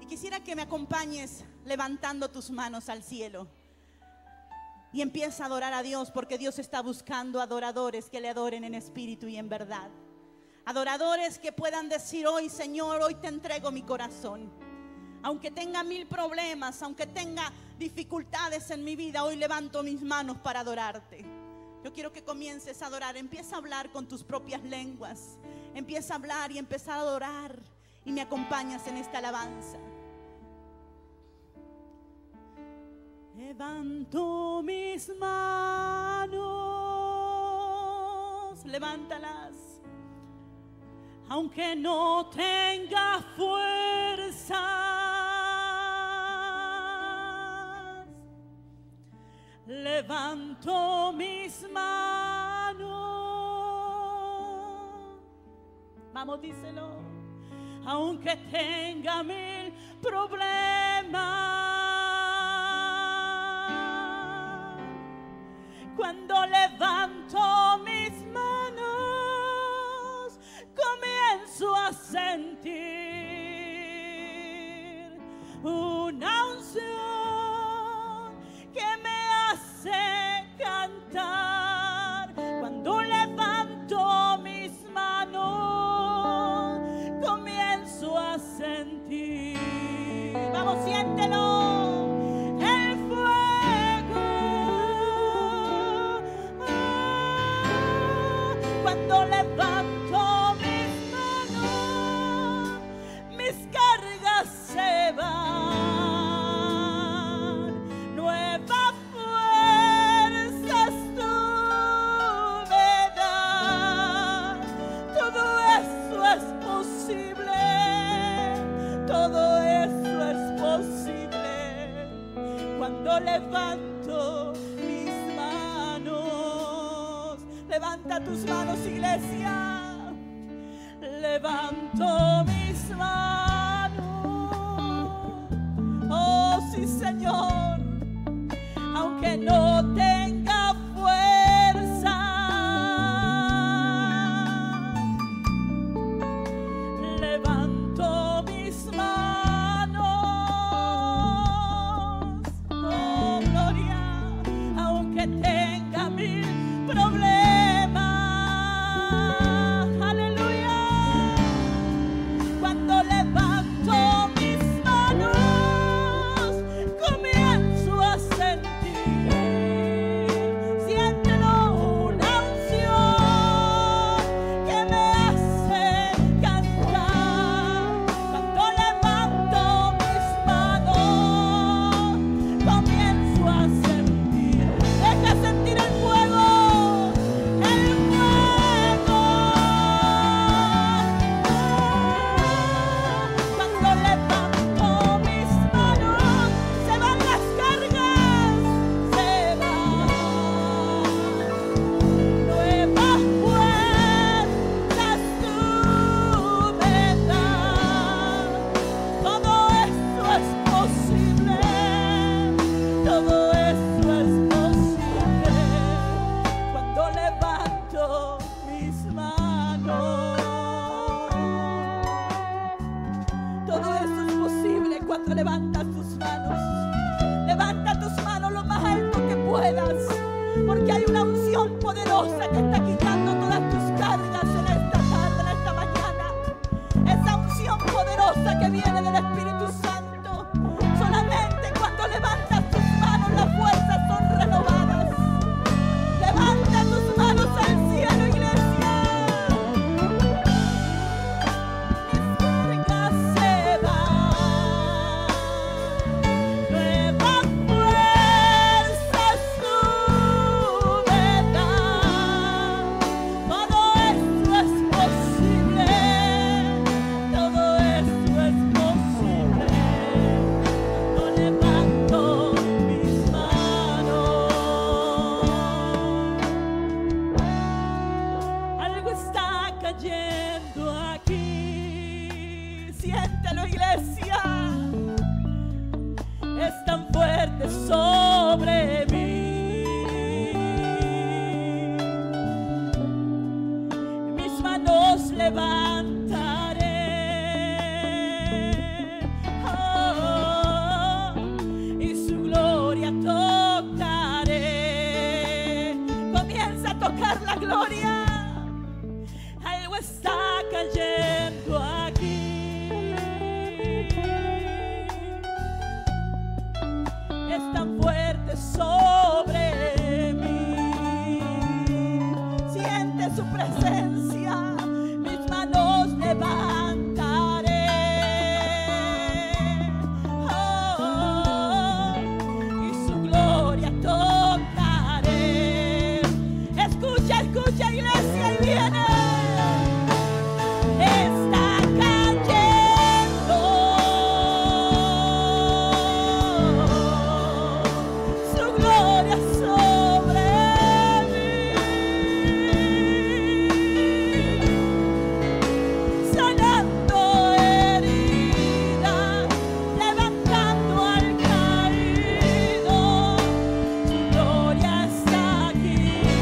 Quisiera que me acompañes levantando tus manos al cielo y empieza a adorar a Dios, porque Dios está buscando adoradores que le adoren en espíritu y en verdad. Adoradores que puedan decir hoy: Señor, hoy te entrego mi corazón. Aunque tenga 1000 problemas, aunque tenga dificultades en mi vida, hoy levanto mis manos para adorarte. Yo quiero que comiences a adorar. Empieza a hablar con tus propias lenguas. Empieza a hablar y empieza a adorar. Y me acompañas en esta alabanza. Levanto mis manos, levántalas. Aunque no tenga fuerzas, levanto mis manos. Vamos, díselo. Aunque tenga 1000 problemas, cuando levanto mis manos, comienzo a sentir una unción que me hace cantar. Cuando levanto mis manos, comienzo a sentir. Vamos, siéntelo. Cuando levanto mis manos, mis cargas se van. Nuevas fuerzas tú me das. Todo eso es posible. Todo eso es posible. Cuando levanto mis manos. Levanta tus manos, iglesia. Levanto mis manos. Oh, sí, Señor. Aunque no tenga fuerza, levanto mis manos. Oh, gloria. Aunque tenga 1000 problemas, levanta tus manos. Levanta tus manos lo más alto que puedas, porque hay una unción poderosa que está quitando todas tus cargas en esta tarde, en esta mañana. Esa unción poderosa que viene del Espíritu Santo. Solamente cuando levantas tus manos las fuerzas son renovadas. Levanta tus manos al cielo, iglesia. Todo esto es posible. lugar la gloria. Algo está cayendo aquí. Es tan fuerte sobre mí. Siente su presencia. Mis manos levantaré. Y su gloria tocaré. Escucha, escucha, iglesia, y viene. Está cayendo su gloria sobre mí, sanando heridas, levantando al caído. Su gloria está aquí.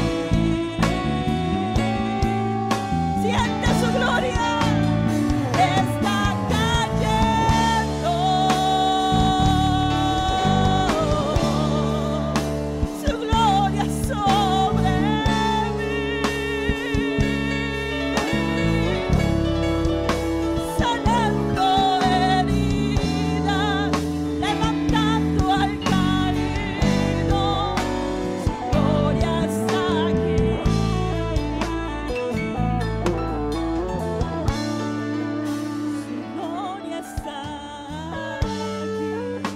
Siente su gloria. Está cayendo su gloria sobre mí, sanando heridas, levantando al caído. Su gloria está aquí. Gloria está aquí.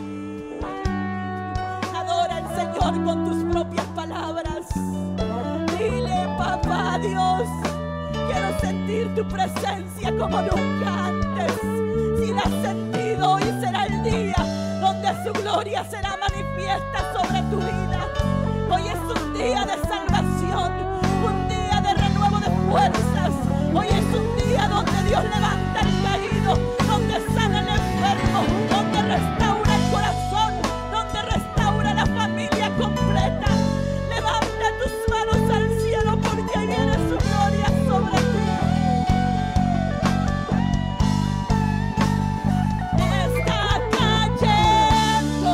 Adora al Señor con tus propias palabras. Dile, papá Dios, quiero sentir tu presencia como nunca antes. Si la has sentido, hoy será el día donde su gloria será manifiesta sobre tu vida. Hoy es un día de salvación, un día de renuevo de fuerzas. Hoy es un día donde Dios levanta al caído, donde sana al enfermo, donde restaura el corazón, donde restaura la familia completa. Levanta tus manos al cielo porque ahí viene su gloria sobre ti. Está cayendo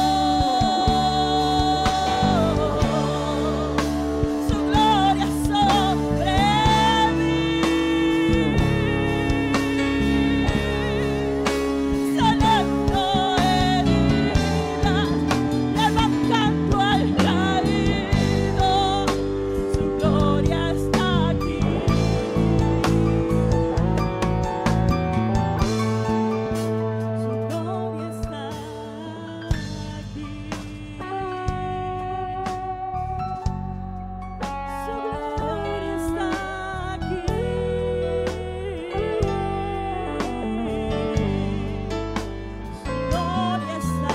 su gloria sobre mí, sanando heridas, levantando al caído. Su gloria está aquí. Su gloria está aquí. Su gloria está aquí. Su gloria está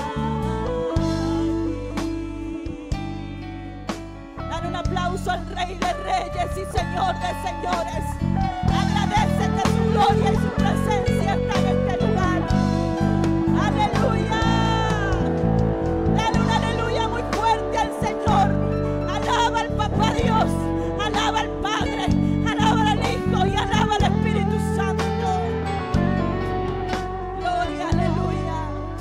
aquí. Dale un aplauso al Rey de Reyes y Señor de Señores. Agradece que su gloria y su presencia están en este lugar. Aleluya. Dale un aleluya muy fuerte al Señor. Alaba al Papá Dios. Alaba al Padre. Alaba al Hijo y alaba al Espíritu Santo. Gloria, aleluya.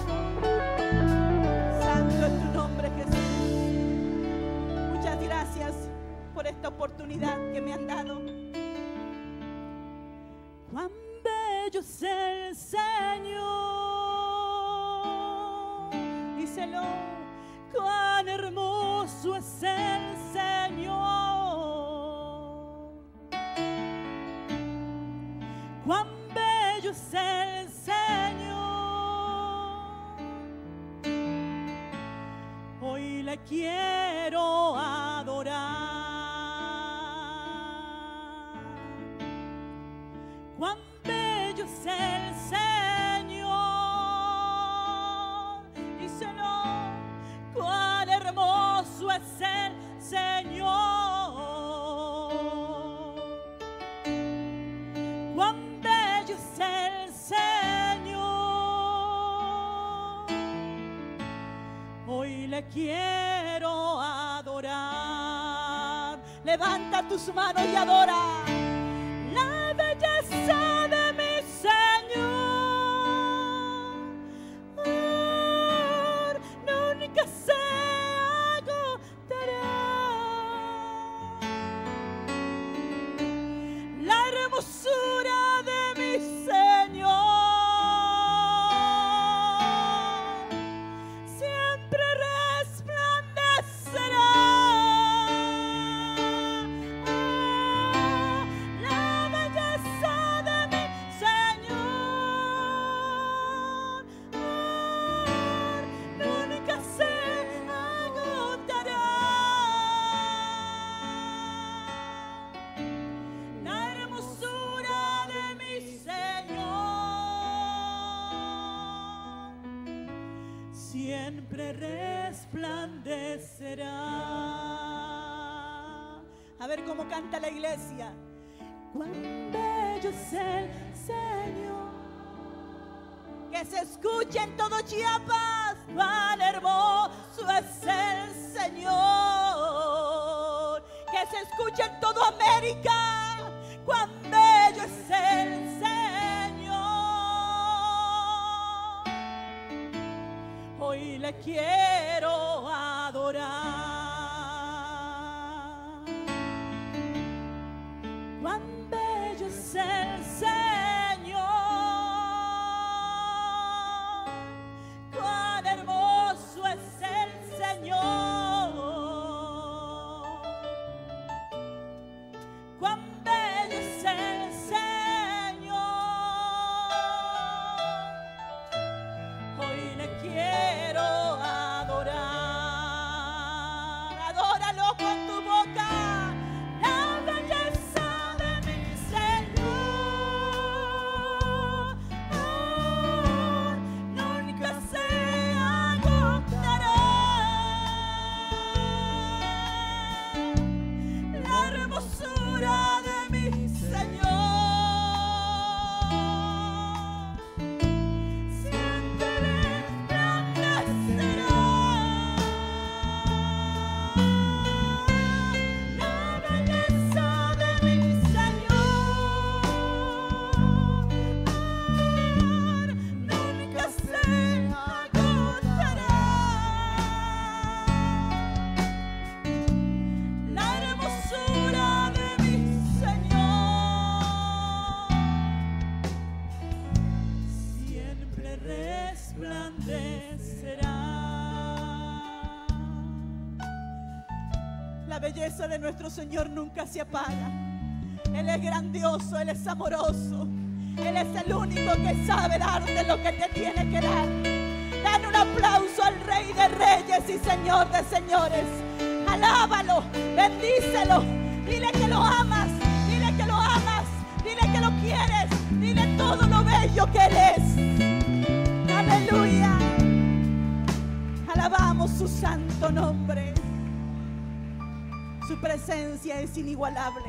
Santo es tu nombre, Jesús. Muchas gracias por esta oportunidad que me han dado. Cuán bello es el Señor. Díselo. Cuán hermoso es el Señor. Cuán bello es el Señor. Hoy le quiero adorar. Cuán bello es el Señor. Díselo. Cuán hermoso es el Señor. Cuán bello es el Señor. Hoy le quiero adorar. Levanta tus manos y adora. La belleza de mi Señor nunca se agotará. siempre resplandecerá. A ver cómo canta la iglesia. Cuán bello es el Señor. Que se escuche en todo Chiapas. Cuán hermoso es el Señor. Que se escuche en todo América. Cuán bello es el Señor. Hoy le quiero adorar. Cuán bello es el Señor. Cuán hermoso es el Señor. Cuán bello es el Señor. Hoy le quiero adorar. Adóralo con tu boca. La belleza de mi Señor nunca se agotará. La hermosura de mi Señor siempre resplandecerá. La belleza de mi Señor nunca se agotará. La hermosura de mi Señor siempre resplandecerá. La belleza de nuestro Señor nunca se apaga. Él es grandioso, Él es amoroso. Él es el único que sabe darte lo que te tiene que dar. Dan un aplauso al Rey de Reyes y Señor de Señores. Alábalo, bendícelo, dile que lo amas, dile que lo amas, dile que lo quieres, dile todo lo bello que Él es. Aleluya. Alabamos su santo nombre. Su presencia es inigualable.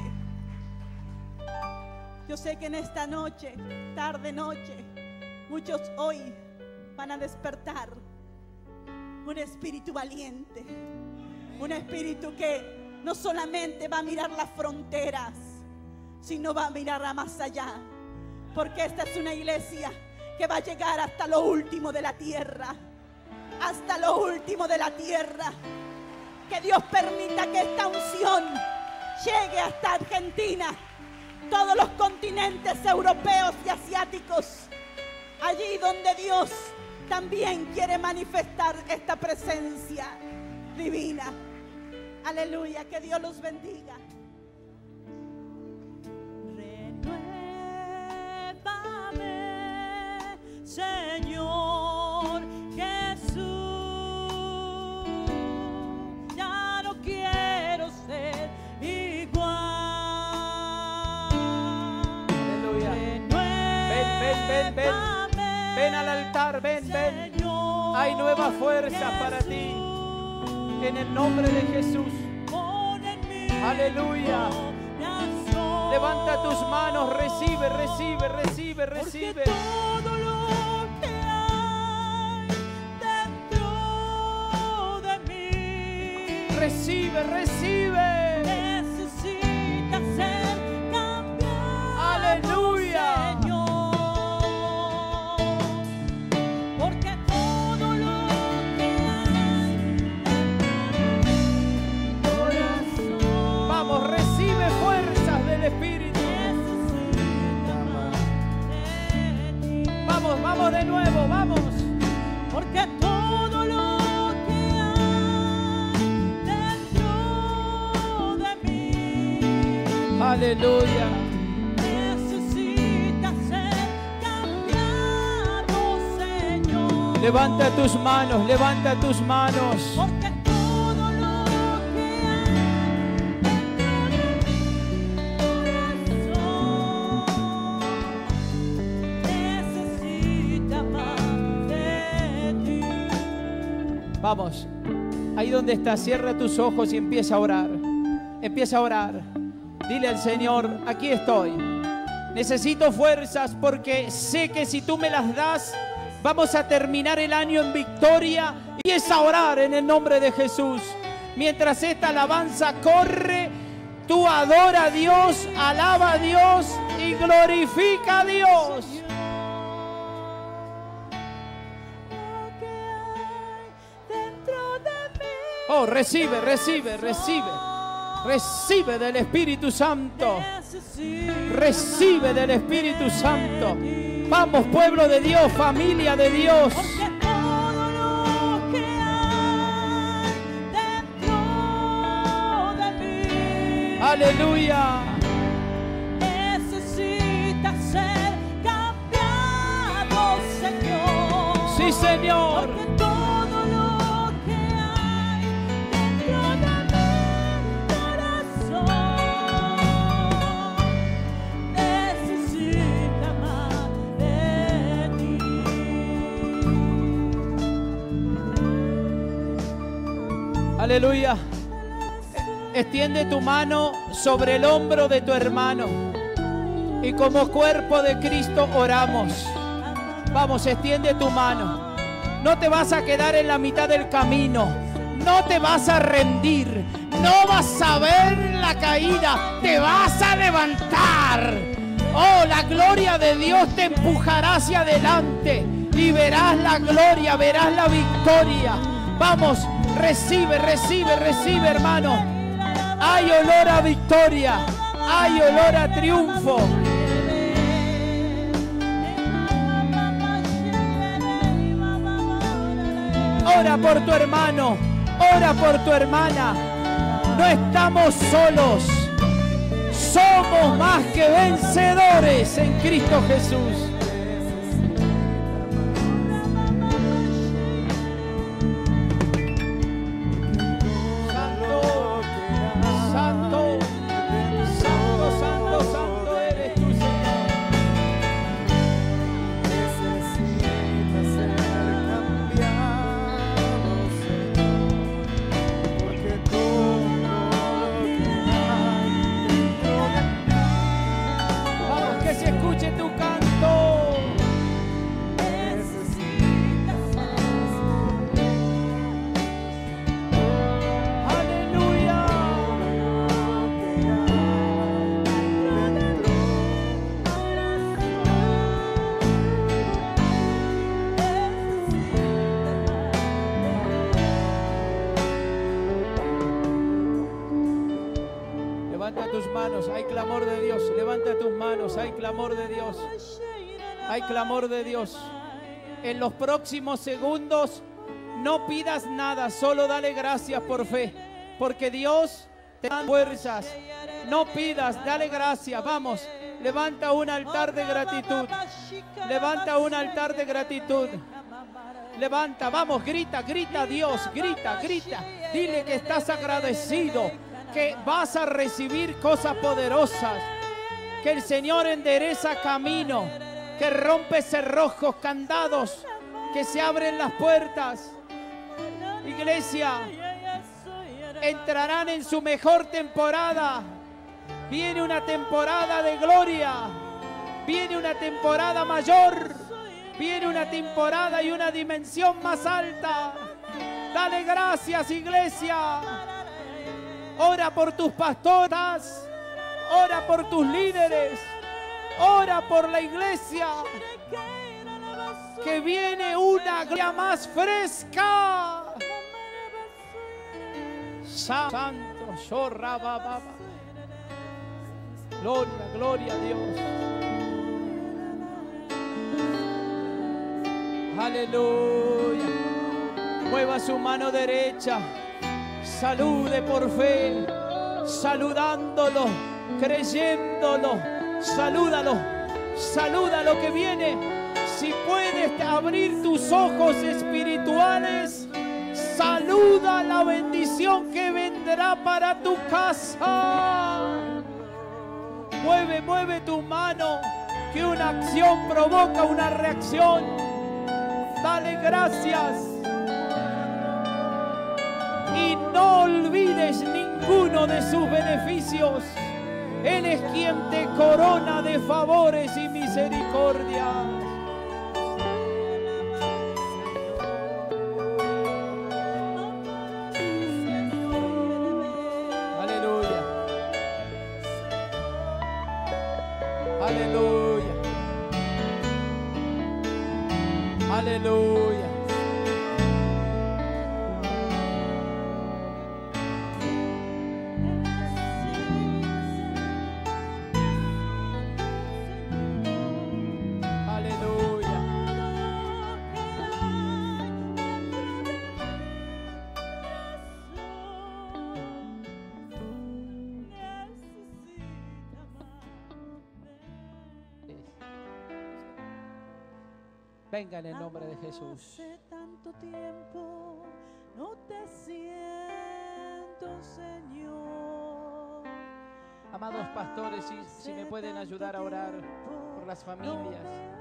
Yo sé que en esta noche, tarde noche, muchos hoy van a despertar un espíritu valiente, un espíritu que no solamente va a mirar las fronteras, sino va a mirar a más allá, porque esta es una iglesia que va a llegar hasta lo último de la tierra, hasta lo último de la tierra. Que Dios permita que esta unción llegue hasta Argentina, todos los continentes europeos y asiáticos, allí donde Dios también quiere manifestar esta presencia divina. Aleluya, que Dios los bendiga. Renuévame, Señor Jesús. Ya no quiero ser igual. Aleluya. Ven. Ven al altar, ven. Hay nueva fuerza para ti. En el nombre de Jesús. Aleluya. Levanta tus manos, recibe. Porque todo lo que hay dentro de mí Recibe. necesita ser cambiado. Aleluya. Señor. Porque todo lo que hay dentro de mi corazón Vamos, recibe fuerzas del Espíritu. necesita más de ti. Vamos de nuevo, vamos. Porque todo lo que hay dentro de mí Aleluya. necesita ser cambiado, Señor. Levanta tus manos. Porque todo lo que hay dentro de mi corazón necesita más de ti. Vamos, ahí donde estás, cierra tus ojos y empieza a orar. Empieza a orar. Dile al Señor, aquí estoy. Necesito fuerzas porque sé que si tú me las das, vamos a terminar el año en victoria. Empieza a orar en el nombre de Jesús. Mientras esta alabanza corre, tú adora a Dios, alaba a Dios y glorifica a Dios. Oh, recibe, recibe, recibe. Recibe del Espíritu Santo. Recibe del Espíritu Santo. Vamos, pueblo de Dios, familia de Dios. Aleluya. Necesita ser cambiado, Señor. Sí, Señor. Porque todo lo que hay dentro de mi corazón necesita más de ti. Aleluya. Extiende tu mano sobre el hombro de tu hermano y como cuerpo de Cristo oramos. Vamos, extiende tu mano. No te vas a quedar en la mitad del camino. No te vas a rendir. No vas a ver la caída. Te vas a levantar. Oh, la gloria de Dios te empujará hacia adelante y verás la gloria, verás la victoria. Vamos, recibe, recibe, recibe, hermano. Hay olor a victoria, hay olor a triunfo. Ora por tu hermano, ora por tu hermana. No estamos solos, somos más que vencedores en Cristo Jesús. Levanta tus manos, hay clamor de Dios. Levanta tus manos, hay clamor de Dios. Hay clamor de Dios. En los próximos segundos no pidas nada, solo dale gracias por fe, porque Dios te da fuerzas. No pidas, dale gracias. Vamos, levanta un altar de gratitud. Levanta un altar de gratitud. Levanta, vamos, grita, grita a Dios, grita, grita. Dile que estás agradecido, que vas a recibir cosas poderosas, que el Señor endereza camino, que rompe cerrojos, candados, que se abren las puertas. Iglesia, entrarán en su mejor temporada. Viene una temporada de gloria, viene una temporada mayor, viene una temporada y una dimensión más alta. Dale gracias, iglesia. Ora por tus pastoras, ora por tus líderes, ora por la iglesia, que viene una gloria más fresca. Santo, Shorra, Baba. Gloria, gloria a Dios. Aleluya. Mueva su mano derecha. Salude por fe, saludándolo, creyéndolo. Salúdalo, salúdalo que viene. Si puedes abrir tus ojos espirituales, saluda la bendición que vendrá para tu casa. Mueve, mueve tu mano, que una acción provoca una reacción. Dale gracias. No olvides ninguno de sus beneficios. Él es quien te corona de favores y misericordias. Aleluya. Aleluya. Aleluya. Venga en el nombre de Jesús. Hace tanto tiempo no te siento, Señor. Amados pastores, si me pueden ayudar a orar por las familias.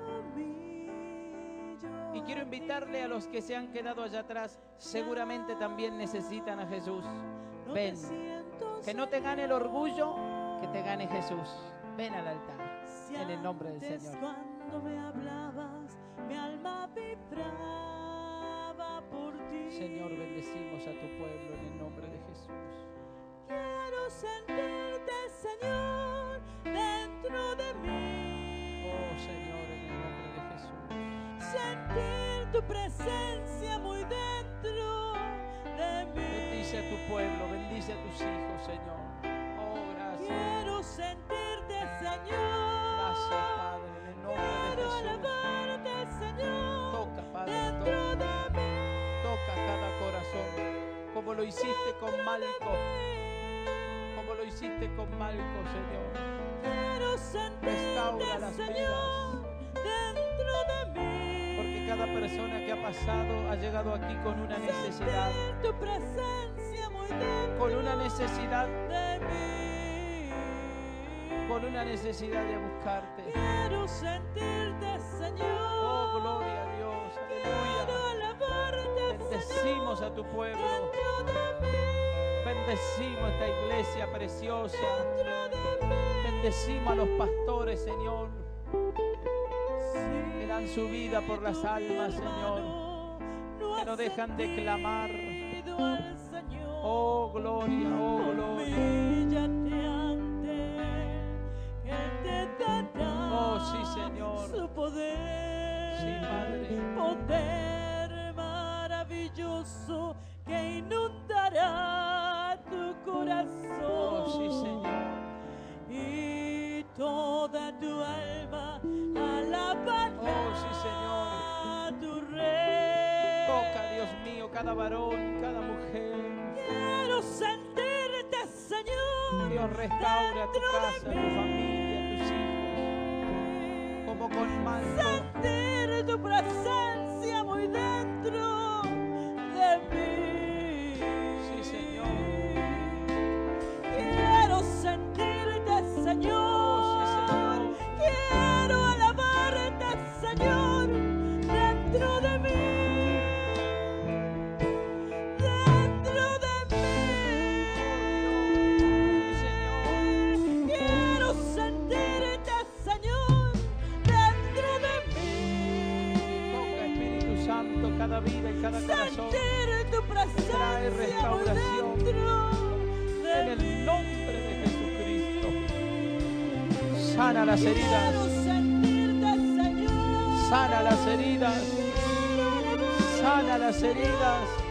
Y quiero invitarle a los que se han quedado allá atrás, seguramente también necesitan a Jesús. Ven, que no te gane el orgullo, que te gane Jesús. Ven al altar, en el nombre del Señor. Cuando me hablabas, mi alma vibraba por ti. Señor, bendecimos a tu pueblo en el nombre de Jesús. Quiero sentirte, Señor, dentro de mí. Oh, Señor, en el nombre de Jesús. Sentir tu presencia muy dentro de mí. Bendice a tu pueblo, bendice a tus hijos, Señor. Oh, gracias. Quiero sentirte, Señor. Gracias, Padre, en el nombre de Quiero Jesús. alabarte, Señor. Toca, Padre, Dentro de mí. toca cada corazón, como lo hiciste con Malco, como lo hiciste con Malco, Señor. Quiero sentirte, Restaura las Señor, vidas, dentro de mí. porque cada persona que ha pasado ha llegado aquí con una necesidad, Sentir tu presencia muy dentro con una necesidad, de mí. con una necesidad de buscarte. Quiero sentirte, Señor. Oh, gloria a Dios, Quiero aleluya. alabarte, Bendecimos a tu pueblo, dentro de mí. bendecimos esta iglesia preciosa, Dentro de mí. bendecimos a los pastores, Señor, Sí, que dan su vida por las tu almas, hermano Señor, que no has dejan de clamar. sentido al Señor. Oh, gloria, oh, gloria. Humíllate ante Él, Él te dará Oh, sí, Señor. su poder. Sí, Padre. Poder maravilloso que inundará tu corazón. Oh, sí, Señor. Y toda tu alma alabará Oh, sí, Señor. a tu Rey. Toca, Dios mío, cada varón, cada mujer. Quiero sentirte, Señor. Dios, restaura tu dentro de casa, tu mí. familia, tus hijos, como con Malco. Sentir tu presencia muy dentro de mí. Sí, Señor. Quiero sentirte, Señor. Oh, sí, Señor. Quiero alabarte, Señor, dentro de mí. Dentro de mí. Sí, Señor. Quiero sentirte, Señor, dentro de mí. Toca, Espíritu Santo, cada vida y cada corazón. Sentir tu presencia Trae restauración muy dentro de en el mí. nombre de Jesucristo. Sana las heridas, Quiero sentirte, Señor. sana las heridas, sana las heridas.